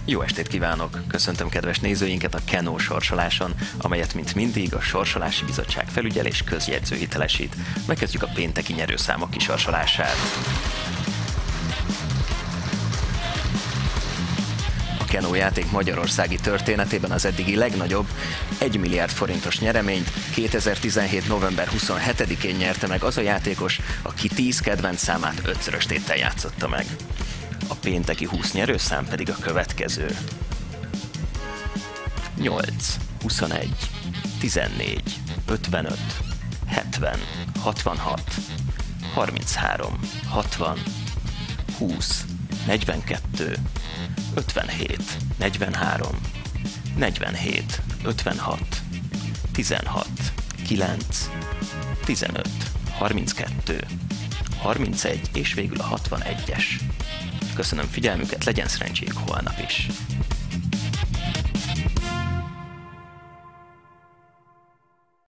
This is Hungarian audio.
Jó estét kívánok! Köszöntöm kedves nézőinket a Kenó sorsoláson, amelyet mint mindig a Sorsolási Bizottság felügyel és közjegyző hitelesít. Megkezdjük a pénteki nyerőszámok kisorsolását. A Kenó játék magyarországi történetében az eddigi legnagyobb 1 milliárd forintos nyereményt 2017. november 27-én nyerte meg az a játékos, aki 10 kedvenc számát 5-szörös téttel játszotta meg. A pénteki 20 nyerőszám pedig a következő: 8, 21, 14, 55, 70, 66, 33, 60, 20, 42, 57, 43, 47, 56, 16, 9, 15, 32, 31 és végül a 61-es. Köszönöm figyelmüket, legyen szerencséjük holnap is!